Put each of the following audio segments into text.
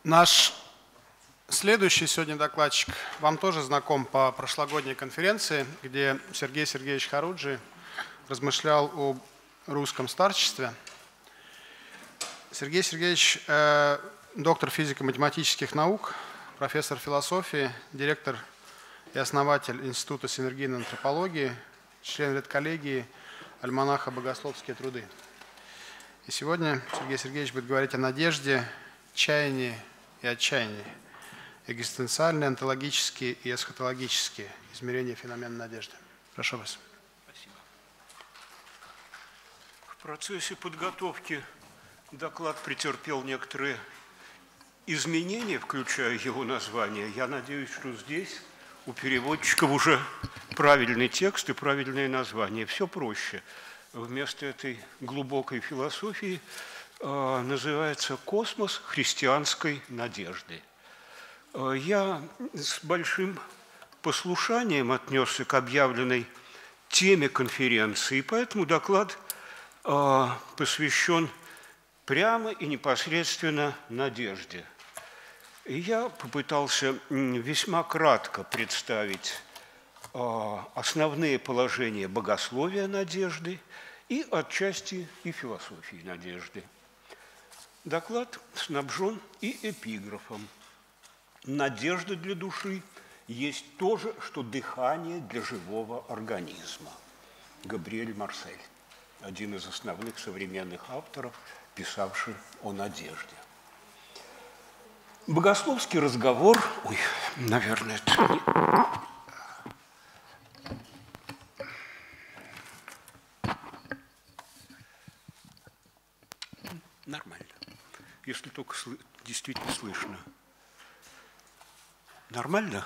Наш следующий сегодня докладчик вам тоже знаком по прошлогодней конференции, где Сергей Сергеевич Харуджи размышлял о русском старчестве. Сергей Сергеевич – доктор физико-математических наук, профессор философии, директор и основатель Института синергийной антропологии, член редколлегии альманаха «Богословские труды». И сегодня Сергей Сергеевич будет говорить о надежде, чаянии и отчаянии, экзистенциальные, онтологические и эсхатологические измерения феномена надежды. Прошу вас. Спасибо. В процессе подготовки доклад претерпел некоторые изменения, включая его название. Я надеюсь, что здесь у переводчиков уже правильный текст и правильное название. Все проще. Вместо этой глубокой философии называется «Космос христианской надежды». Я с большим послушанием отнесся к объявленной теме конференции, поэтому доклад посвящен прямо и непосредственно надежде. И я попытался весьма кратко представить основные положения богословия надежды и отчасти и философии надежды. Доклад снабжен и эпиграфом. Надежда для души есть то же, что дыхание для живого организма. Габриэль Марсель, один из основных современных авторов, писавший о надежде. Богословский разговор... Ой, наверное, это... Нормально. Если только действительно слышно. Нормально?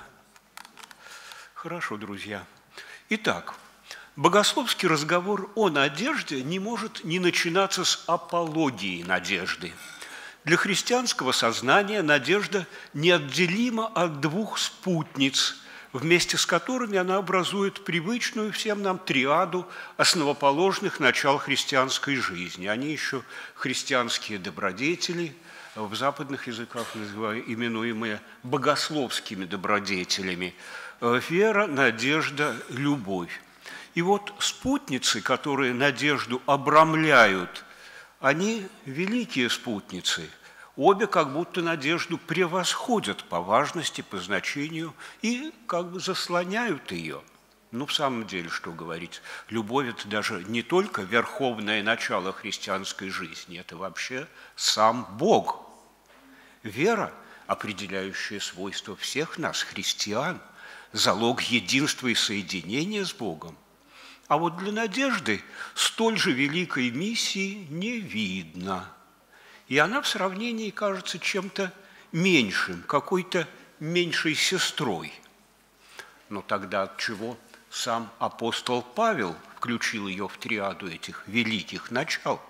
Хорошо, друзья. Итак, богословский разговор о надежде не может не начинаться с апологии надежды. Для христианского сознания надежда неотделима от двух спутниц, вместе с которыми она образует привычную всем нам триаду основоположных начал христианской жизни. Они еще христианские добродетели, в западных языках именуемые богословскими добродетелями: вера, надежда, любовь. И вот спутницы, которые надежду обрамляют, они великие спутницы. Обе как будто надежду превосходят по важности, по значению и как бы заслоняют ее. Ну, в самом деле, что говорить, любовь – это даже не только верховное начало христианской жизни, это вообще сам Бог. Вера, определяющая свойства всех нас, христиан, залог единства и соединения с Богом. А вот для надежды столь же великой миссии не видно. И она в сравнении кажется чем-то меньшим, какой-то меньшей сестрой. Но тогда от чего сам апостол Павел включил ее в триаду этих великих начал?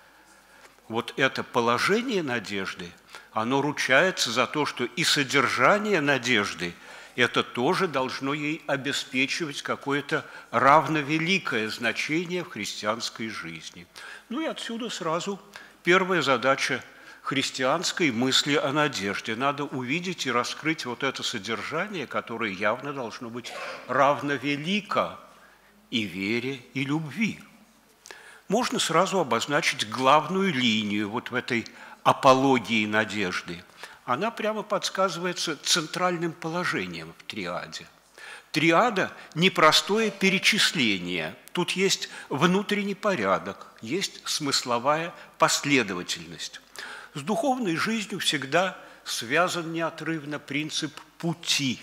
Вот это положение надежды, оно ручается за то, что и содержание надежды это тоже должно ей обеспечивать какое-то равновеликое значение в христианской жизни. Ну и отсюда сразу первая задача христианской мысли о надежде. Надо увидеть и раскрыть вот это содержание, которое явно должно быть равновелико и вере, и любви. Можно сразу обозначить главную линию вот в этой апологии надежды. Она прямо подсказывается центральным положением в триаде. Триада – непростое перечисление. Тут есть внутренний порядок, есть смысловая последовательность. С духовной жизнью всегда связан неотрывно принцип пути.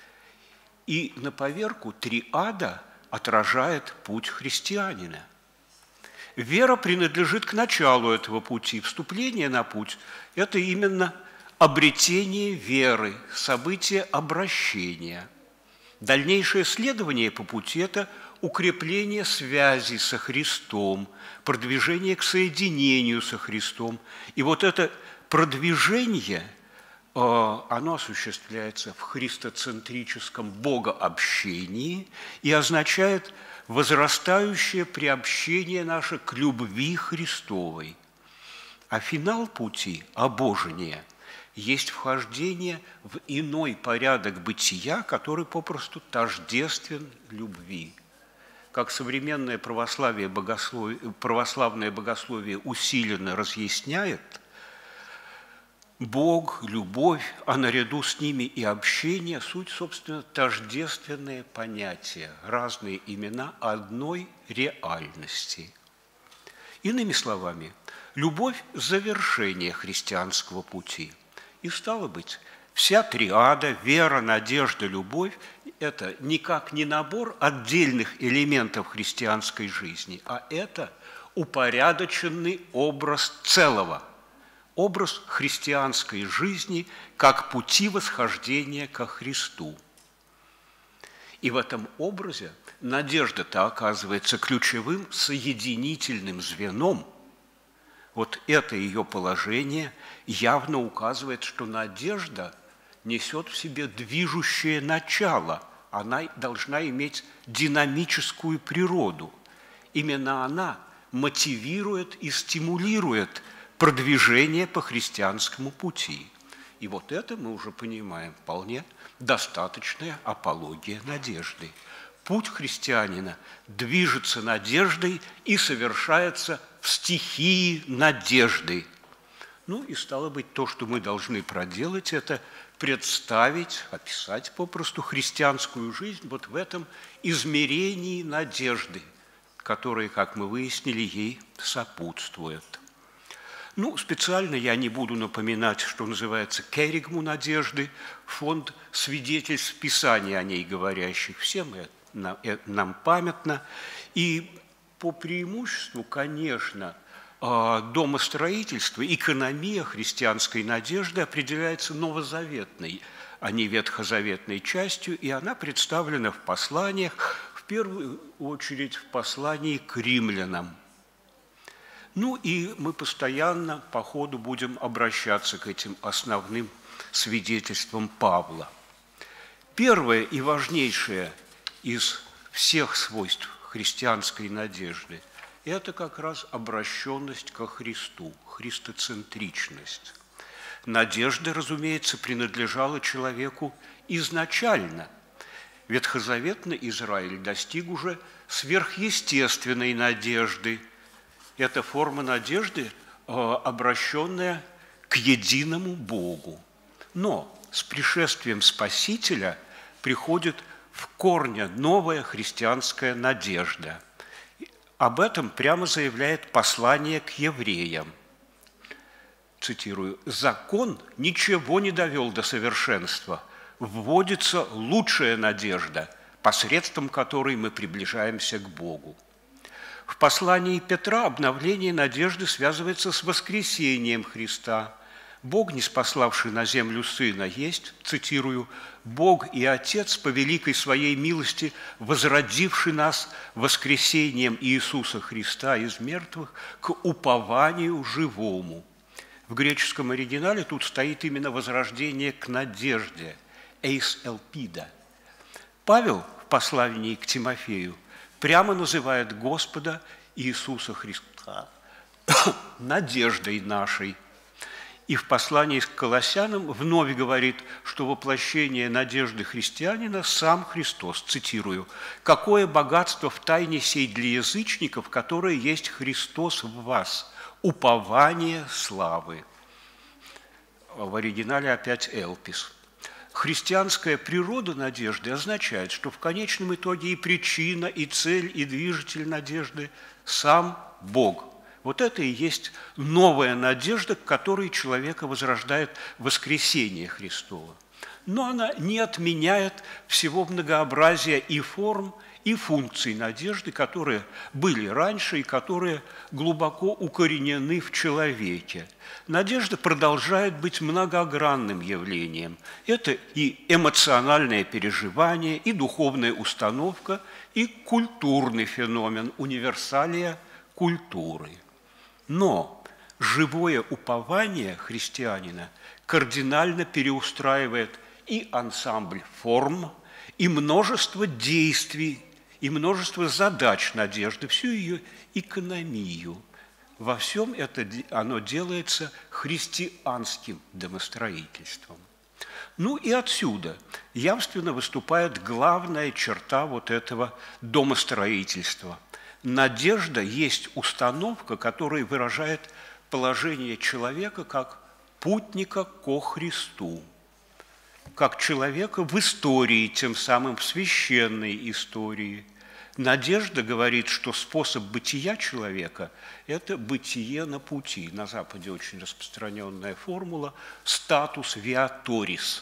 И на поверку триада отражает путь христианина. Вера принадлежит к началу этого пути. Вступление на путь – это именно обретение веры, событие обращения. Дальнейшее следование по пути – это укрепление связи со Христом, продвижение к соединению со Христом. И вот это продвижение, оно осуществляется в христоцентрическом богообщении и означает возрастающее приобщение наше к любви Христовой. А финал пути – обожение – есть вхождение в иной порядок бытия, который попросту тождествен любви. Как современное православное богословие усиленно разъясняет, Бог, любовь, а наряду с ними и общение – суть, собственно, тождественные понятия, разные имена одной реальности. Иными словами, любовь – завершение христианского пути. И стало быть, вся триада – вера, надежда, любовь – это никак не набор отдельных элементов христианской жизни, а это упорядоченный образ целого, образ христианской жизни как пути восхождения ко Христу. И в этом образе надежда-то оказывается ключевым соединительным звеном. Вот это ее положение явно указывает, что надежда несет в себе движущее начало, она должна иметь динамическую природу. Именно она мотивирует и стимулирует продвижение по христианскому пути. И вот это мы уже понимаем вполне достаточная апология надежды. Путь христианина движется надеждой и совершается в стихии надежды. Ну и стало быть, то, что мы должны проделать, это представить, описать попросту христианскую жизнь вот в этом измерении надежды, которое, как мы выяснили, ей сопутствует. Ну, специально я не буду напоминать, что называется керигму надежды, фонд свидетельств Писания о ней говорящих. Всем нам памятно. И по преимуществу, конечно, домостроительство, экономия христианской надежды определяется новозаветной, а не ветхозаветной частью, и она представлена в посланиях, в первую очередь в послании к римлянам. Ну и мы постоянно по ходу будем обращаться к этим основным свидетельствам Павла. Первое и важнейшее из всех свойств христианской надежды – это как раз обращенность ко Христу, христоцентричность. Надежда, разумеется, принадлежала человеку изначально. Ветхозаветный Израиль достиг уже сверхъестественной надежды. Это форма надежды, обращенная к единому Богу. Но с пришествием Спасителя приходит в корне новая христианская надежда. Об этом прямо заявляет послание к евреям. Цитирую: «Закон ничего не довел до совершенства, вводится лучшая надежда, посредством которой мы приближаемся к Богу». В послании Петра обновление надежды связывается с воскресением Христа. Бог, ниспославший на землю Сына, есть, цитирую, «Бог и Отец, по великой Своей милости, возродивший нас воскресением Иисуса Христа из мертвых к упованию живому». В греческом оригинале тут стоит именно возрождение к надежде, «эйс элпида». Павел в послании к Тимофею прямо называет Господа Иисуса Христа надеждой нашей. И в послании к Колоссянам вновь говорит, что воплощение надежды христианина сам Христос, цитирую, «Какое богатство в тайне сей для язычников, которое есть Христос в вас, упование славы». В оригинале опять «элпис». Христианская природа надежды означает, что в конечном итоге и причина, и цель, и движитель надежды – сам Бог. Вот это и есть новая надежда, к которой человека возрождает воскресение Христово. Но она не отменяет всего многообразия и форм, и функций надежды, которые были раньше и которые глубоко укоренены в человеке. Надежда продолжает быть многогранным явлением. Это и эмоциональное переживание, и духовная установка, и культурный феномен, универсалия культуры. Но живое упование христианина кардинально переустраивает и ансамбль форм, и множество действий, и множество задач надежды, всю ее экономию. Во всем оно делается христианским домостроительством. Ну и отсюда явственно выступает главная черта вот этого домостроительства. Надежда есть установка, которая выражает положение человека как путника ко Христу, как человека в истории, тем самым в священной истории. Надежда говорит, что способ бытия человека – это бытие на пути. На Западе очень распространенная формула «статус виаторис».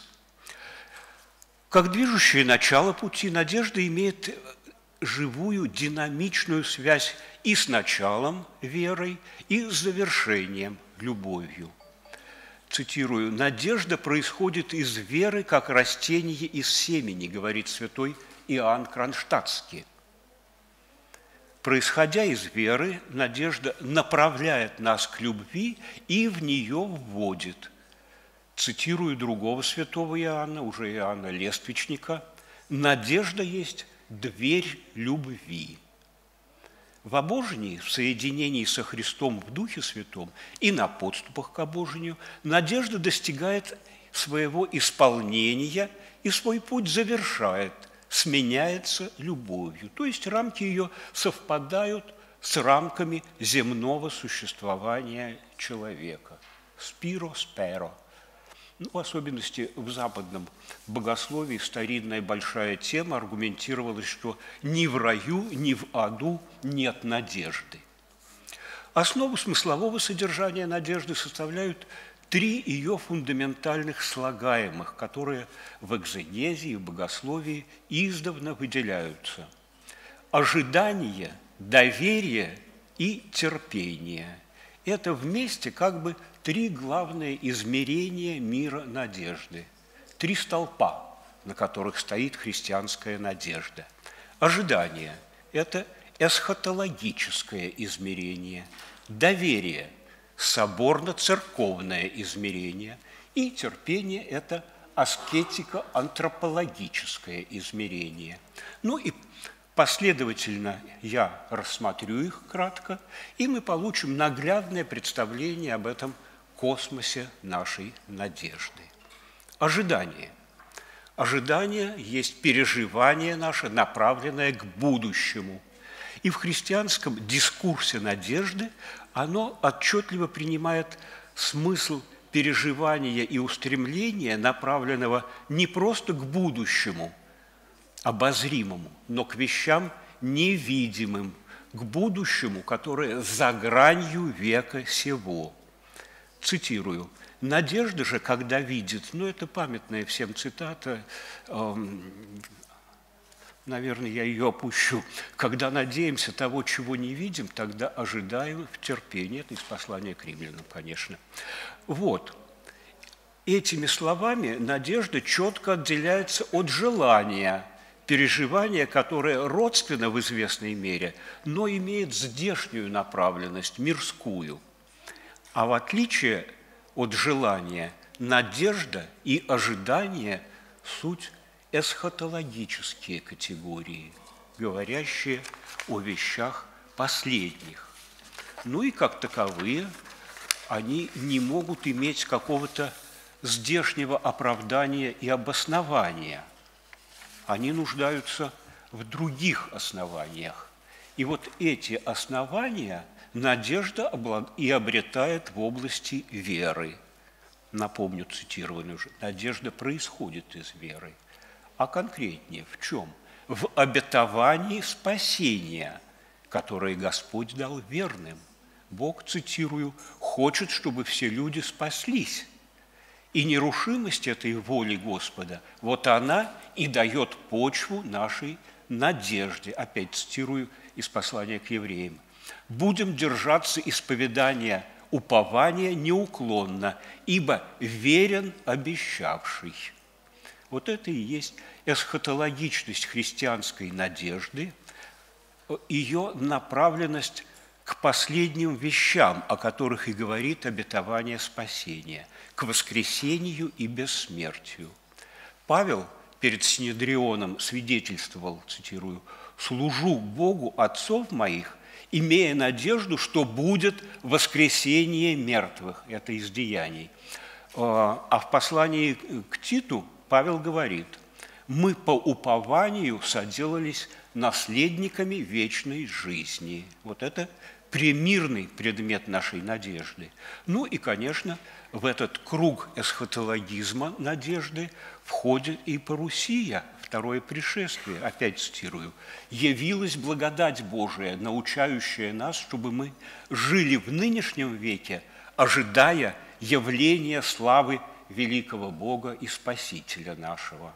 Как движущее начало пути, надежда имеет живую динамичную связь и с началом верой, и с завершением любовью. Цитирую: «Надежда происходит из веры, как растение из семени», говорит святой Иоанн Кронштадтский. Происходя из веры, надежда направляет нас к любви и в нее вводит. Цитирую другого святого Иоанна, уже Иоанна Лествичника: «Надежда есть дверь любви». В обожении, в соединении со Христом в Духе Святом и на подступах к обожению надежда достигает своего исполнения и свой путь завершает, сменяется любовью. То есть рамки ее совпадают с рамками земного существования человека. Спиро, сперо. Ну, в особенности в западном богословии старинная большая тема аргументировалась, что ни в раю, ни в аду нет надежды. Основу смыслового содержания надежды составляют три ее фундаментальных слагаемых, которые в экзегезе и в богословии издавна выделяются: ожидание, доверие и терпение. Это вместе как бы три главные измерения мира надежды, три столпа, на которых стоит христианская надежда. Ожидание – это эсхатологическое измерение, доверие – соборно-церковное измерение, и терпение – это аскетико-антропологическое измерение. Ну и последовательно я рассмотрю их кратко, и мы получим наглядное представление об этом космосе нашей надежды. Ожидание. Ожидание есть переживание наше, направленное к будущему. И в христианском дискурсе надежды оно отчетливо принимает смысл переживания и устремления, направленного не просто к будущему, обозримому, но к вещам невидимым, к будущему, которое за гранью века сего. Цитирую: «Надежда же, когда видит», ну, это памятная всем цитата, наверное, я ее опущу: «Когда надеемся того, чего не видим, тогда ожидаем в терпении». Это из послания к римлянам, конечно. Вот. Этими словами надежда четко отделяется от желания, переживание, которое родственно в известной мере, но имеет здешнюю направленность, мирскую. А в отличие от желания, надежда и ожидание – суть эсхатологические категории, говорящие о вещах последних. Ну и как таковые они не могут иметь какого-то здешнего оправдания и обоснования. Они нуждаются в других основаниях. И вот эти основания надежда и обретает в области веры. Напомню цитированную уже: надежда происходит из веры. А конкретнее в чем? В обетовании спасения, которое Господь дал верным. Бог, цитирую, хочет, чтобы все люди спаслись. И нерушимость этой воли Господа, вот она и дает почву нашей надежде. Опять цитирую из послания к евреям: «Будем держаться исповедания упования неуклонно, ибо верен обещавший». Вот это и есть эсхатологичность христианской надежды, ее направленность к последним вещам, о которых и говорит обетование спасения, к воскресению и бессмертию. Павел перед Синедрионом свидетельствовал, цитирую: «Служу Богу отцов моих имея надежду, что будет воскресение мертвых. Это из Деяний. А в послании к Титу Павел говорит: «Мы по упованию соделались наследниками вечной жизни». Вот это премирный предмет нашей надежды. Ну и, конечно, в этот круг эсхатологизма надежды входит и парусия, второе пришествие, опять цитирую: «Явилась благодать Божия, научающая нас, чтобы мы жили в нынешнем веке, ожидая явления славы великого Бога и Спасителя нашего».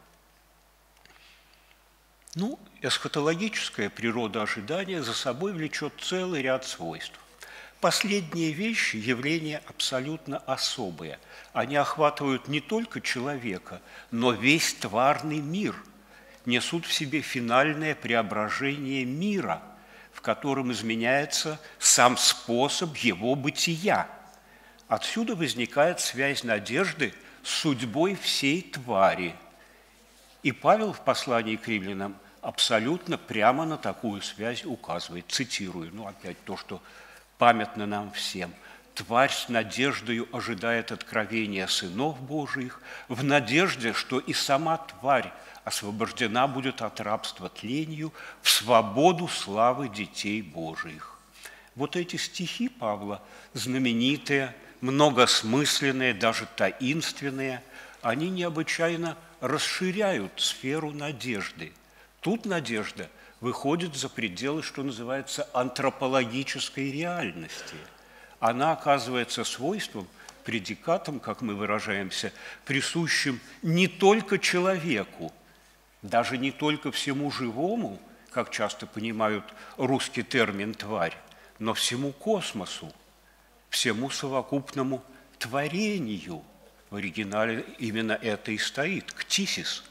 Ну, эсхатологическая природа ожидания за собой влечет целый ряд свойств. Последние вещи – явления абсолютно особые. Они охватывают не только человека, но весь тварный мир, несут в себе финальное преображение мира, в котором изменяется сам способ его бытия. Отсюда возникает связь надежды с судьбой всей твари. И Павел в послании к римлянам абсолютно прямо на такую связь указывает. Цитирую, опять то, что памятно нам всем. «Тварь с надеждою ожидает откровения сынов Божиих, в надежде, что и сама тварь освобождена будет от рабства тлению в свободу славы детей Божиих». Вот эти стихи Павла, знаменитые, многосмысленные, даже таинственные, они необычайно расширяют сферу надежды. Тут надежда выходит за пределы, что называется, антропологической реальности. Она оказывается свойством, предикатом, как мы выражаемся, присущим не только человеку, даже не только всему живому, как часто понимают русский термин «тварь», но всему космосу, всему совокупному творению. В оригинале именно это и стоит – «ктисис».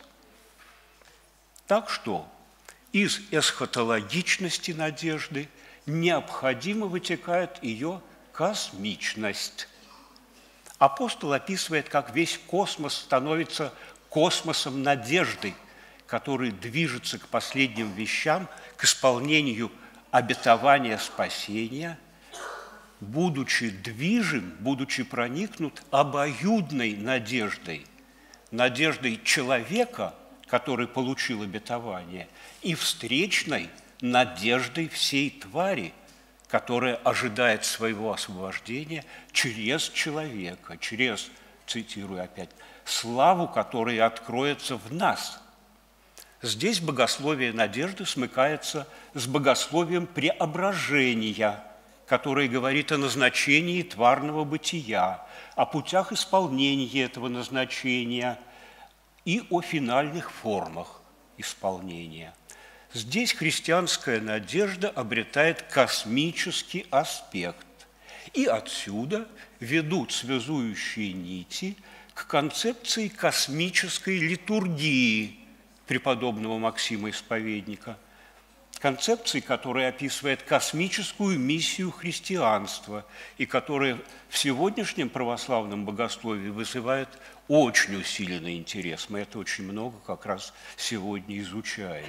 Так что из эсхатологичности надежды необходимо вытекает ее космичность. Апостол описывает, как весь космос становится космосом надежды, который движется к последним вещам, к исполнению обетования спасения, будучи движим, будучи проникнут обоюдной надеждой, надеждой человека, который получил обетование, и встречной надеждой всей твари, которая ожидает своего освобождения через человека, через, цитирую опять, славу, которая откроется в нас. Здесь богословие надежды смыкается с богословием преображения, которое говорит о назначении тварного бытия, о путях исполнения этого назначения и о финальных формах исполнения. Здесь христианская надежда обретает космический аспект, и отсюда ведут связующие нити к концепции космической литургии преподобного Максима Исповедника, концепции, которая описывает космическую миссию христианства и которая в сегодняшнем православном богословии вызывает очень усиленный интерес. Мы это очень много как раз сегодня изучаем.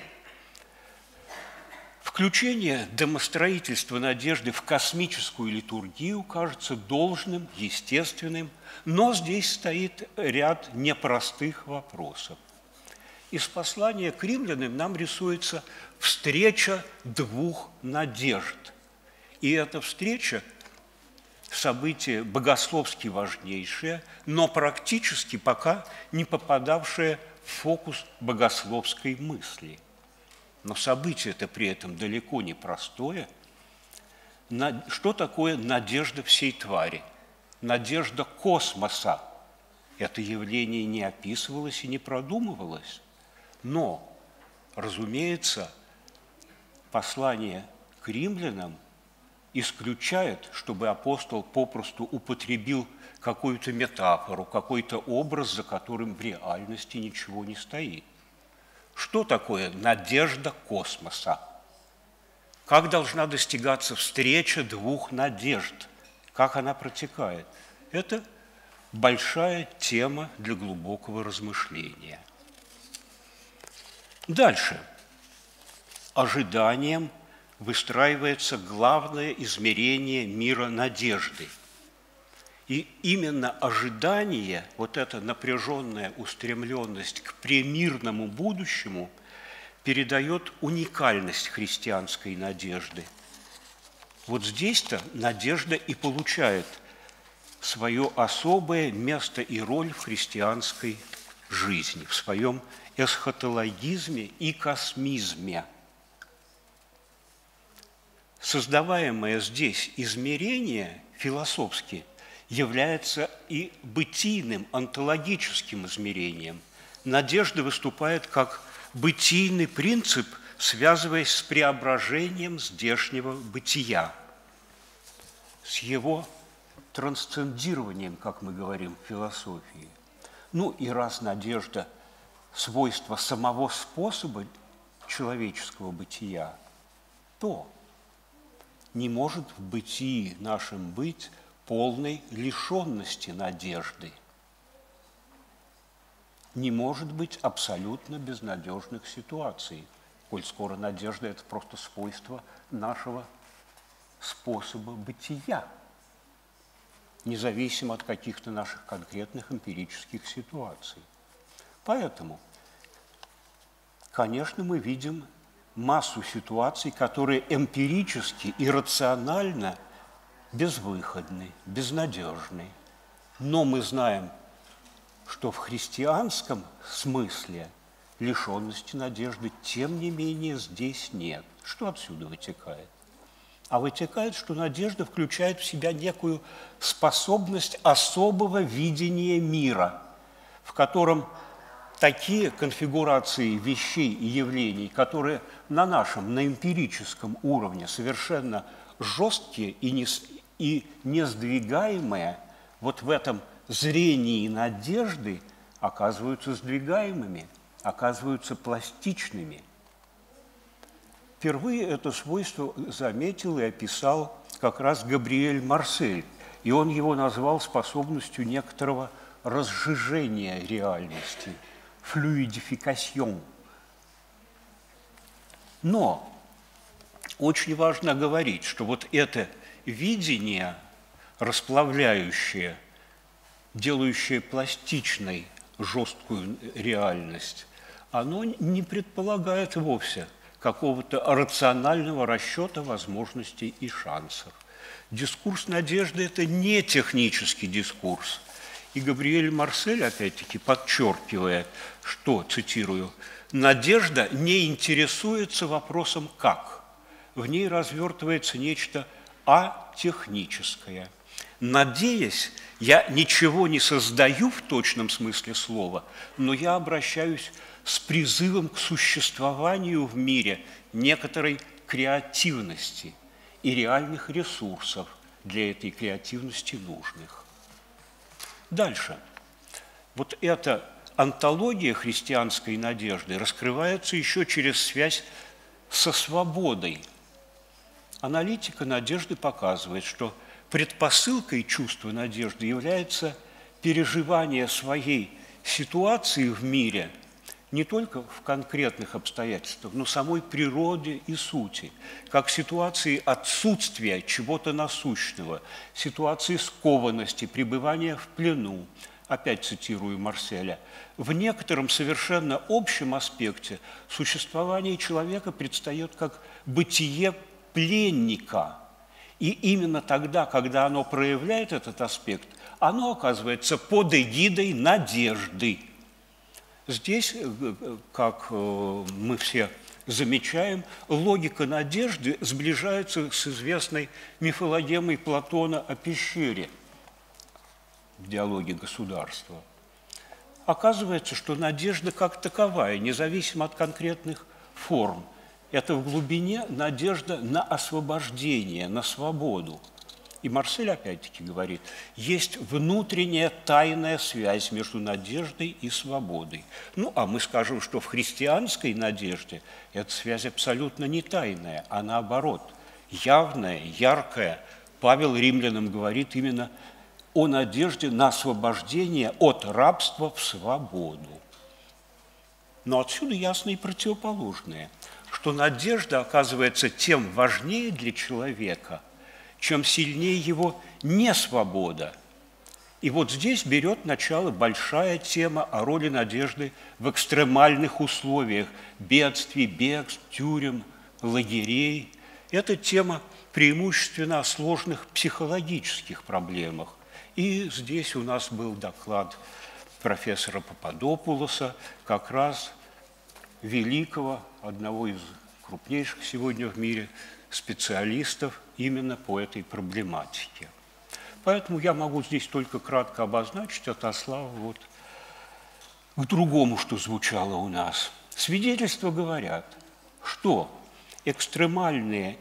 Включение домостроительства надежды в космическую литургию кажется должным, естественным, но здесь стоит ряд непростых вопросов. Из послания к римлянам нам рисуется встреча двух надежд. И эта встреча – событие богословски важнейшее, но практически пока не попадавшее в фокус богословской мысли. Но событие-то при этом далеко не простое. Что такое надежда всей твари? Надежда космоса. Это явление не описывалось и не продумывалось. Но, разумеется, послание к римлянам исключает, чтобы апостол попросту употребил какую-то метафору, какой-то образ, за которым в реальности ничего не стоит. Что такое надежда космоса? Как должна достигаться встреча двух надежд? Как она протекает? Это большая тема для глубокого размышления. Дальше. Ожиданием выстраивается главное измерение мира надежды. И именно ожидание, вот эта напряженная устремленность к премирному будущему передает уникальность христианской надежды. Вот здесь-то надежда и получает свое особое место и роль в христианской жизни, в своем эсхатологизме и космизме. Создаваемое здесь измерение философски является и бытийным, онтологическим измерением. Надежда выступает как бытийный принцип, связываясь с преображением здешнего бытия, с его трансцендированием, как мы говорим в философии. Ну и раз надежда – свойство самого способа человеческого бытия, то не может в бытии нашем быть полной лишенности надежды. Не может быть абсолютно безнадежных ситуаций, коль скоро надежда – это просто свойство нашего способа бытия, независимо от каких-то наших конкретных эмпирических ситуаций. Поэтому, конечно, мы видим массу ситуаций, которые эмпирически и рационально безвыходны, безнадежны. Но мы знаем, что в христианском смысле лишенности надежды, тем не менее, здесь нет. Что отсюда вытекает? А вытекает, что надежда включает в себя некую способность особого видения мира, в котором такие конфигурации вещей и явлений, которые на нашем, на эмпирическом уровне совершенно жесткие и несдвигаемые, вот в этом зрении надежды оказываются сдвигаемыми, оказываются пластичными. Впервые это свойство заметил и описал как раз Габриэль Марсель, и он его назвал способностью некоторого разжижения реальности, флюидификасьон. Но очень важно говорить, что вот это видение, расплавляющее, делающее пластичной жесткую реальность, оно не предполагает вовсе какого-то рационального расчета возможностей и шансов. Дискурс надежды – это не технический дискурс. И Габриэль Марсель, опять-таки, подчеркивает, что, цитирую, «надежда не интересуется вопросом «как». В ней развертывается нечто атехническое. Надеясь, я ничего не создаю в точном смысле слова, но я обращаюсь с призывом к существованию в мире некоторой креативности и реальных ресурсов для этой креативности нужных». Дальше. Вот эта онтология христианской надежды раскрывается еще через связь со свободой. Аналитика надежды показывает, что предпосылкой чувства надежды является переживание своей ситуации в мире не только в конкретных обстоятельствах, но самой природе и сути, как ситуации отсутствия чего-то насущного, ситуации скованности, пребывания в плену, опять цитирую Марселя. В некотором совершенно общем аспекте существование человека предстает как бытие пленника. И именно тогда, когда оно проявляет этот аспект, оно оказывается под эгидой надежды. Здесь, как мы все замечаем, логика надежды сближается с известной мифологемой Платона о пещере в диалоге государства. Оказывается, что надежда как таковая, независимо от конкретных форм, это в глубине надежда на освобождение, на свободу. И Марсель опять-таки говорит, есть внутренняя тайная связь между надеждой и свободой. Ну, а мы скажем, что в христианской надежде эта связь абсолютно не тайная, а наоборот, явная, яркая. Павел Римлянам говорит именно о надежде на освобождение от рабства в свободу. Но отсюда ясно и противоположное, что надежда оказывается тем важнее для человека, чем сильнее его несвобода. И вот здесь берет начало большая тема о роли надежды в экстремальных условиях бедствий, бегств, тюрем, лагерей. Это тема преимущественно о сложных психологических проблемах. И здесь у нас был доклад профессора Пападопулоса, как раз великого, одного из крупнейших сегодня в мире специалистов именно по этой проблематике. Поэтому я могу здесь только кратко обозначить, отослав вот к другому, что звучало у нас. Свидетельства говорят, что экстремальные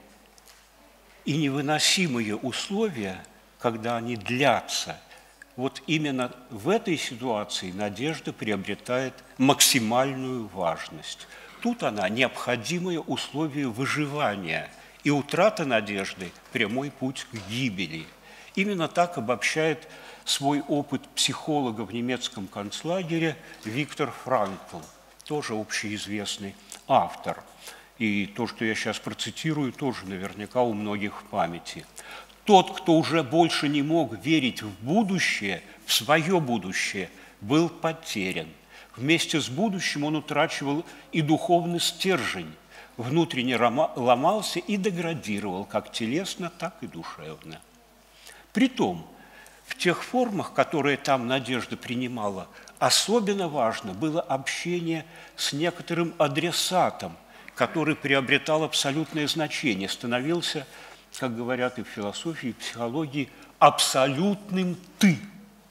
и невыносимые условия, когда они длятся, вот именно в этой ситуации надежда приобретает максимальную важность. Тут она необходимое условие выживания, и утрата надежды – прямой путь к гибели. Именно так обобщает свой опыт психолога в немецком концлагере Виктор Франкл, тоже общеизвестный автор. И то, что я сейчас процитирую, тоже наверняка у многих в памяти. Тот, кто уже больше не мог верить в будущее, в свое будущее, был потерян. Вместе с будущим он утрачивал и духовный стержень, внутренне ломался и деградировал как телесно, так и душевно. Притом, в тех формах, которые там надежда принимала, особенно важно было общение с некоторым адресатом, который приобретал абсолютное значение, становился, как говорят и в философии, и в психологии, абсолютным «ты»,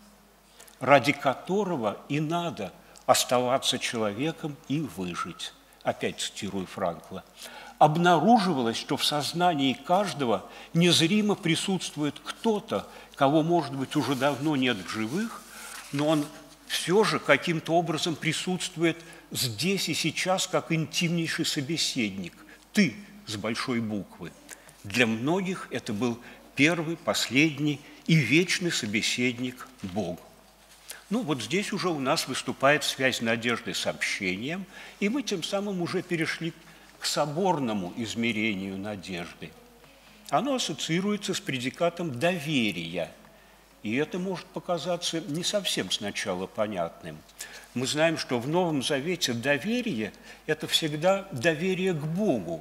ради которого и надо оставаться человеком и выжить. Опять цитирую Франкла. Обнаруживалось, что в сознании каждого незримо присутствует кто-то, кого, может быть, уже давно нет в живых, но он все же каким-то образом присутствует здесь и сейчас как интимнейший собеседник. Ты с большой буквы. Для многих это был первый, последний и вечный собеседник Бог. Ну вот здесь уже у нас выступает связь надежды с общением, и мы тем самым уже перешли к соборному измерению надежды. Оно ассоциируется с предикатом доверия, и это может показаться не совсем сначала понятным. Мы знаем, что в Новом Завете доверие – это всегда доверие к Богу,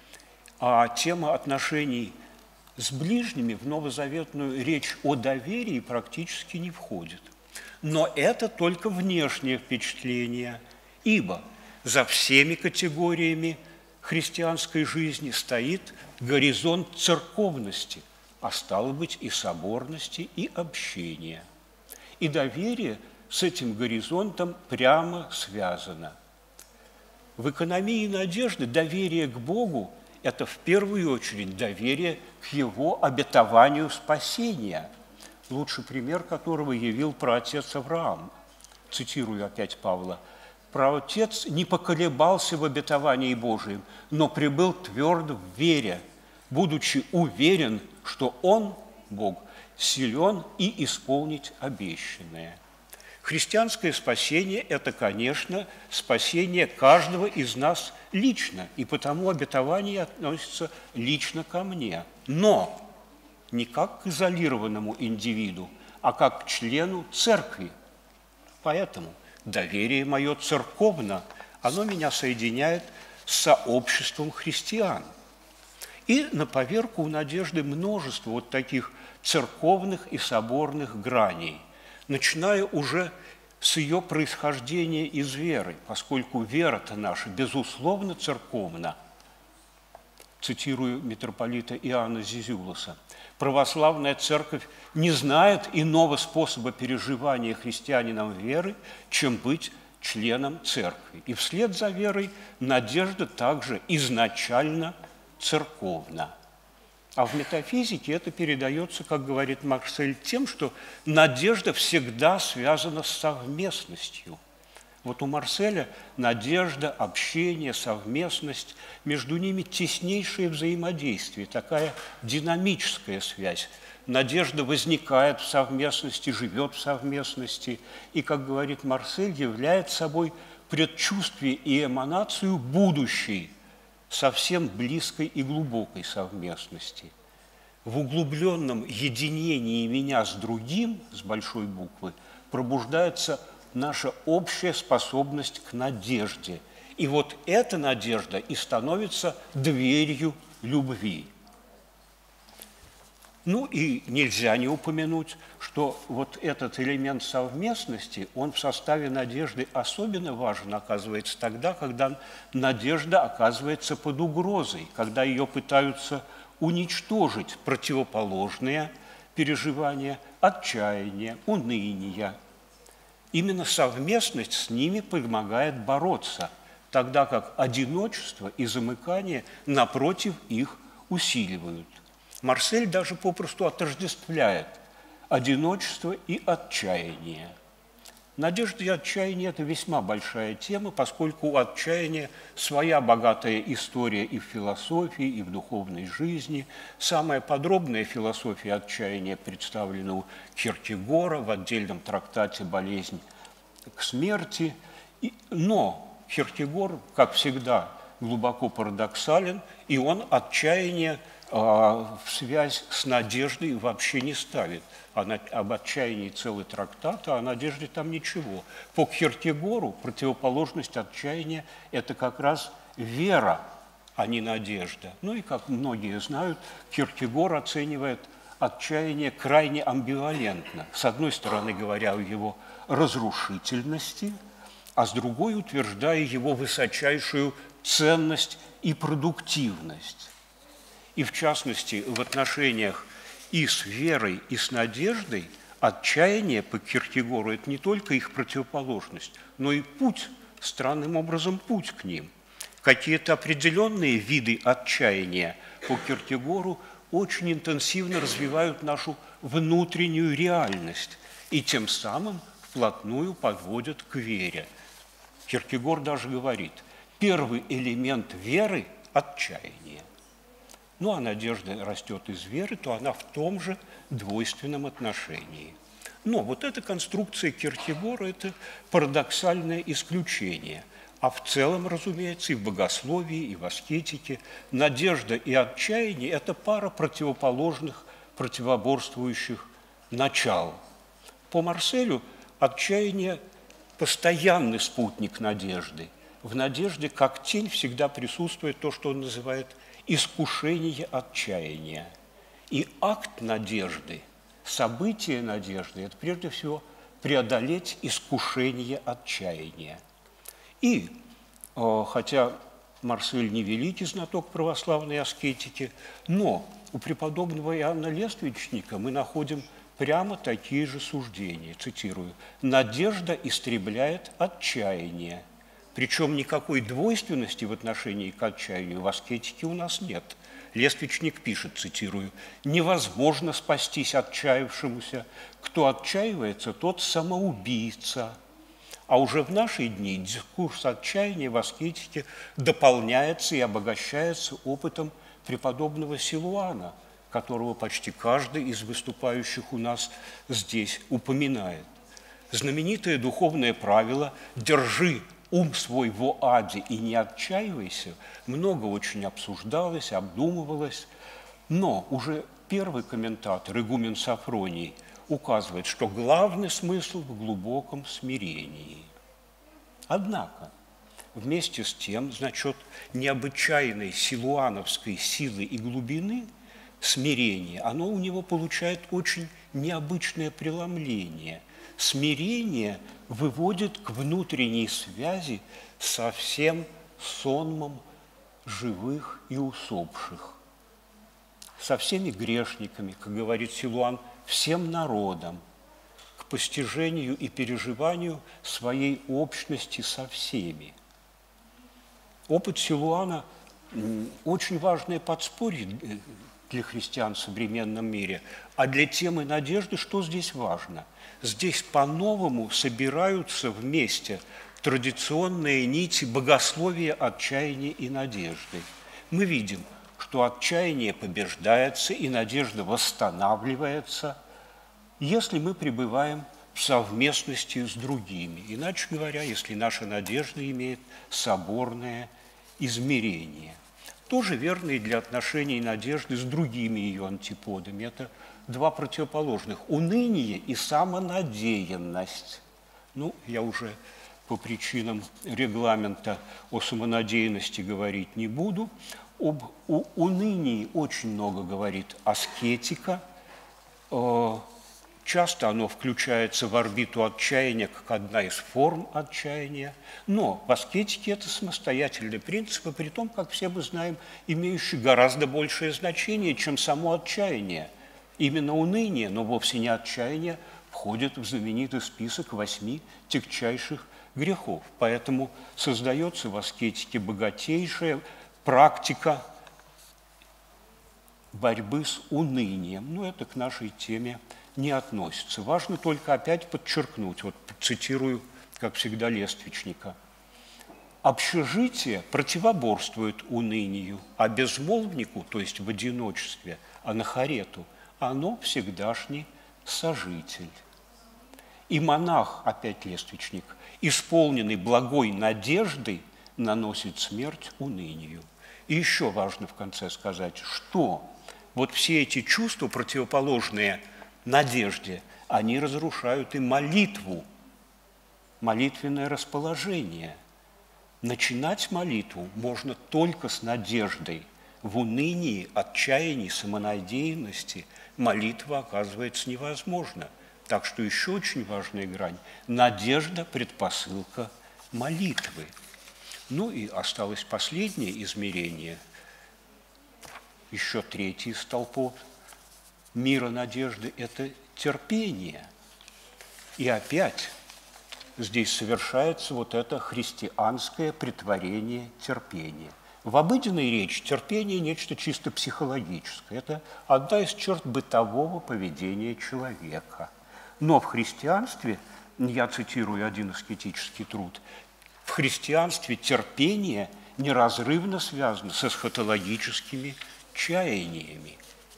а тема отношений с ближними в новозаветную речь о доверии практически не входит. Но это только внешнее впечатление, ибо за всеми категориями христианской жизни стоит горизонт церковности, а стало быть и соборности, и общения. И доверие с этим горизонтом прямо связано. В экономии надежды доверие к Богу – это в первую очередь доверие к Его обетованию спасения, лучший пример которого явил праотец Авраам. Цитирую опять Павла. «Праотец не поколебался в обетовании Божием, но пребыл твердо в вере, будучи уверен, что Он, Бог, силен и исполнить обещанное». Христианское спасение – это, конечно, спасение каждого из нас лично, и потому обетование относится лично ко мне. Но не как к изолированному индивиду, а как к члену церкви. Поэтому доверие мое церковно, оно меня соединяет с сообществом христиан. И на поверку у надежды множество вот таких церковных и соборных граней, начиная уже с ее происхождения из веры, поскольку вера-то наша, безусловно, церковна. Цитирую митрополита Иоанна Зизюлоса. Православная церковь не знает иного способа переживания христианином веры, чем быть членом церкви. И вслед за верой надежда также изначально церковна. А в метафизике это передается, как говорит Марсель, тем, что надежда всегда связана с совместностью. Вот у Марселя надежда, общение, совместность, между ними теснейшее взаимодействие, такая динамическая связь. Надежда возникает в совместности, живет в совместности, и, как говорит Марсель, является собой предчувствие и эманацию будущей совсем близкой и глубокой совместности. В углубленном единении меня с другим, с большой буквы, пробуждается наша общая способность к надежде. И вот эта надежда и становится дверью любви. Ну и нельзя не упомянуть, что вот этот элемент совместности, он в составе надежды особенно важен, оказывается, тогда, когда надежда оказывается под угрозой, когда ее пытаются уничтожить противоположные переживания, отчаяния, уныния. Именно совместность с ними помогает бороться, тогда как одиночество и замыкание, напротив, их усиливают. Марсель даже попросту отождествляет одиночество и отчаяние. Надежда и отчаяние – это весьма большая тема, поскольку у отчаяния своя богатая история и в философии, и в духовной жизни. Самая подробная философия отчаяния представлена у Киркегора в отдельном трактате «Болезнь к смерти». Но Киркегор, как всегда, глубоко парадоксален, и он отчаяние в связь с надеждой вообще не ставит. Об отчаянии целый трактат, а о надежде там ничего. По Киркегору противоположность отчаяния – это как раз вера, а не надежда. Ну и, как многие знают, Киркегор оценивает отчаяние крайне амбивалентно. С одной стороны, говоря о его разрушительности, а с другой утверждая его высочайшую ценность и продуктивность. И в частности, в отношениях и с верой, и с надеждой отчаяние по Киркегору – это не только их противоположность, но и путь, странным образом путь к ним. Какие-то определенные виды отчаяния по Киркегору очень интенсивно развивают нашу внутреннюю реальность и тем самым вплотную подводят к вере. Киркегор даже говорит, первый элемент веры – отчаяние. Ну, а надежда растет из веры, то она в том же двойственном отношении. Но вот эта конструкция Киркегора – это парадоксальное исключение. А в целом, разумеется, и в богословии, и в аскетике надежда и отчаяние – это пара противоположных, противоборствующих начал. По Марселю отчаяние – постоянный спутник надежды. В надежде как тень всегда присутствует то, что он называет искушение отчаяния. И акт надежды, событие надежды – это прежде всего преодолеть искушение отчаяния. И, хотя Марсель не великий знаток православной аскетики, но у преподобного Иоанна Лествичника мы находим прямо такие же суждения, цитирую, «Надежда истребляет отчаяние». Причем никакой двойственности в отношении к отчаянию в аскетике у нас нет. Лествичник пишет, цитирую, «Невозможно спастись отчаявшемуся. Кто отчаивается, тот самоубийца». А уже в наши дни дискурс отчаяния в аскетике дополняется и обогащается опытом преподобного Силуана, которого почти каждый из выступающих у нас здесь упоминает. Знаменитое духовное правило «держи ум свой во аде и не отчаивайся» много очень обсуждалось, обдумывалось, но уже первый комментатор, игумен Сафроний, указывает, что главный смысл в глубоком смирении. Однако, вместе с тем, за счет необычайной силуановской силы и глубины смирения, оно у него получает очень необычное преломление. Смирение выводит к внутренней связи со всем сонмом живых и усопших, со всеми грешниками, как говорит Силуан, всем народом, к постижению и переживанию своей общности со всеми. Опыт Силуана – очень важное подспорье для христиан в современном мире. А для темы надежды что здесь важно? Здесь по-новому собираются вместе традиционные нити богословия, отчаяния и надежды. Мы видим, что отчаяние побеждается и надежда восстанавливается, если мы пребываем в совместности с другими. Иначе говоря, если наша надежда имеет соборное измерение. тоже верно и для отношений надежды с другими ее антиподами. Это два противоположных – уныние и самонадеянность. Ну, я уже по причинам регламента о самонадеянности говорить не буду. Об унынии очень много говорит аскетика. Часто оно включается в орбиту отчаяния как одна из форм отчаяния. Но в аскетике это самостоятельный принцип, и при том, как все мы знаем, имеющий гораздо большее значение, чем само отчаяние. Именно уныние, но вовсе не отчаяние, входит в знаменитый список 8 тягчайших грехов. Поэтому создается в аскетике богатейшая практика борьбы с унынием. Но это к нашей теме не относится. Важно только опять подчеркнуть, вот цитирую, как всегда, Лествичника. «Общежитие противоборствует унынию, а безмолвнику, то есть в одиночестве, анахарету, оно всегдашний сожитель». И монах, опять Лествичник, исполненный благой надеждой, наносит смерть унынию. И еще важно в конце сказать, что вот все эти чувства, противоположные надежде, они разрушают и молитву, молитвенное расположение. Начинать молитву можно только с надеждой. В унынии, отчаянии, самонадеянности молитва оказывается невозможна. Так что еще очень важная грань – надежда – предпосылка молитвы. Ну и осталось последнее измерение, еще третий из столпов мира надежды – это терпение. И опять здесь совершается вот это христианское претворение терпения. В обыденной речи терпение – нечто чисто психологическое. Это одна из черт бытового поведения человека. Но в христианстве, я цитирую один аскетический труд, в христианстве терпение неразрывно связано с эсхатологическими чаяниями.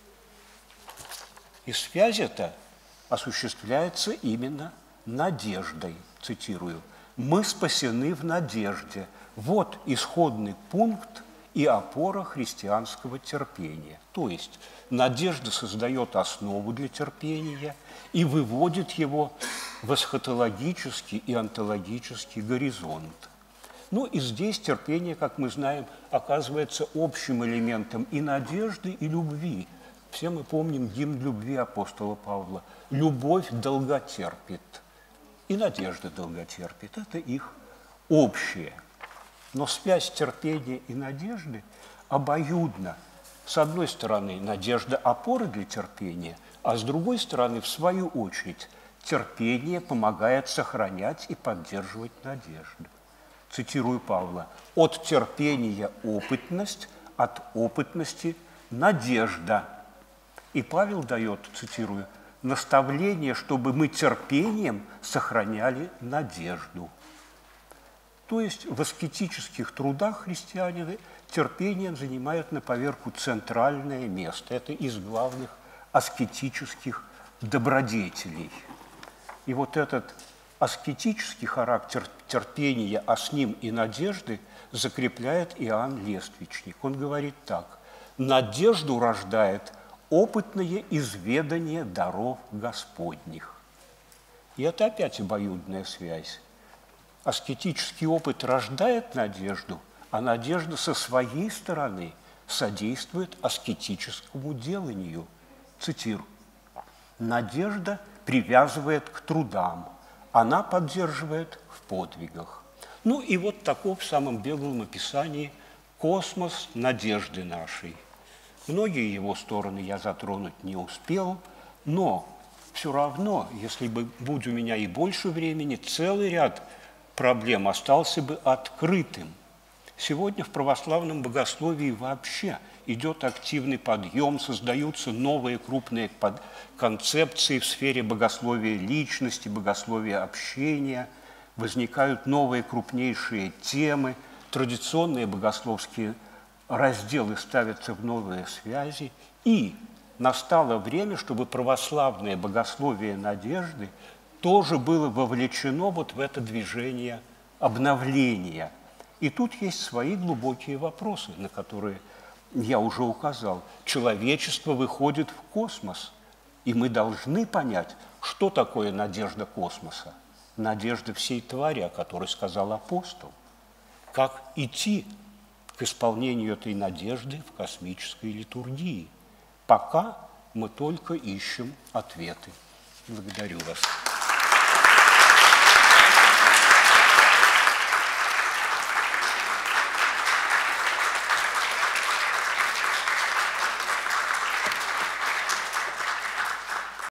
И связь эта осуществляется именно надеждой, цитирую. «Мы спасены в надежде». Вот исходный пункт и опора христианского терпения. То есть надежда создает основу для терпения и выводит его в эсхатологический и онтологический горизонт. Ну и здесь терпение, как мы знаем, оказывается общим элементом и надежды, и любви. Все мы помним гимн любви апостола Павла. «Любовь долготерпит, и надежда долготерпит». Это их общее. Но связь терпения и надежды обоюдна. С одной стороны, надежда – опора для терпения, а с другой стороны, в свою очередь, терпение помогает сохранять и поддерживать надежду. Цитирую Павла: «От терпения опытность, от опытности надежда». И Павел дает, цитирую, наставление, чтобы мы терпением сохраняли надежду. То есть в аскетических трудах христиане терпение занимает на поверку центральное место. Это из главных аскетических добродетелей. И вот этот аскетический характер терпения, а с ним и надежды, закрепляет Иоанн Лествичник. Он говорит так: «Надежду рождает опытное изведание даров Господних». И это опять обоюдная связь. Аскетический опыт рождает надежду, а надежда со своей стороны содействует аскетическому деланию. Цитирую: «Надежда привязывает к трудам, она поддерживает в подвигах». Ну и вот таков в самом беглом описании космос надежды нашей. Многие его стороны я затронуть не успел, но все равно, если бы будь у меня и больше времени, целый ряд проблем остался бы открытым. Сегодня в православном богословии вообще идет активный подъем, создаются новые крупные концепции в сфере богословия личности, богословия общения, возникают новые крупнейшие темы, традиционные богословские разделы ставятся в новые связи, и настало время, чтобы православное богословие надежды тоже было вовлечено вот в это движение обновления. И тут есть свои глубокие вопросы, на которые я уже указал, человечество выходит в космос, и мы должны понять, что такое надежда космоса, надежда всей твари, о которой сказал апостол. Как идти к исполнению этой надежды в космической литургии. Пока мы только ищем ответы. Благодарю вас.